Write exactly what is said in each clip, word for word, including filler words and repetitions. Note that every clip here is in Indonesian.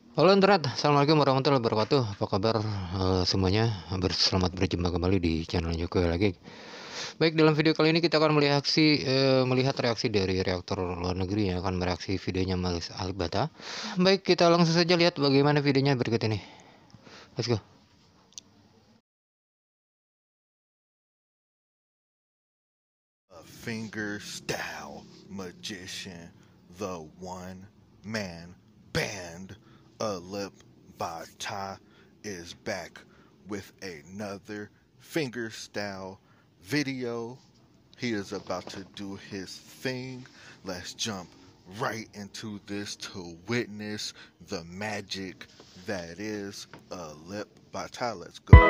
Halo internet, assalamualaikum warahmatullahi wabarakatuh. Apa kabar uh, semuanya? Selamat berjumpa kembali di channel Jokowi lagi. Baik, dalam video kali ini kita akan melihat reaksi, uh, melihat reaksi dari reaktor luar negeri yang akan mereaksi videonya Mas Alibata. Baik, kita langsung saja lihat bagaimana videonya berikut ini. Let's go. A finger style magician, the one man band, Alip Ba Ta, is back with another finger style video. He is about to do his thing. Let's jump right into this to witness the magic that is Alip Ba Ta. Let's go.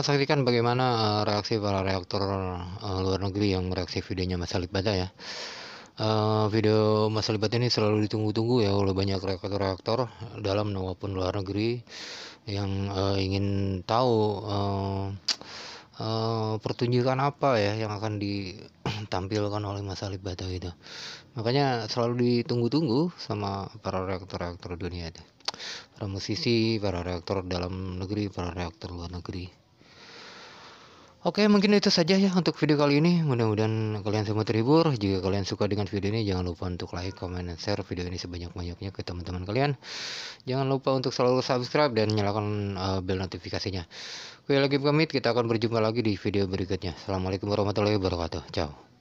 sama-sama saksikan bagaimana uh, reaksi para reaktor uh, luar negeri yang mereaksi videonya Mas Halid Bata ya. Uh, video Mas Halid Bata ini selalu ditunggu-tunggu ya oleh banyak reaktor-reaktor dalam maupun luar negeri yang uh, ingin tahu uh, uh, pertunjukan apa ya yang akan ditampilkan oleh Mas Halid Bata gitu. Makanya selalu ditunggu-tunggu sama para reaktor-reaktor dunia itu. Para musisi, para reaktor dalam negeri, para reaktor luar negeri. Oke, mungkin itu saja ya untuk video kali ini. Mudah-mudahan kalian semua terhibur. Jika kalian suka dengan video ini, jangan lupa untuk like, comment, dan share video ini sebanyak-banyaknya ke teman-teman kalian. Jangan lupa untuk selalu subscribe dan nyalakan uh, bel notifikasinya. Oke, lagi pamit, kita akan berjumpa lagi di video berikutnya. Assalamualaikum warahmatullahi wabarakatuh. Ciao.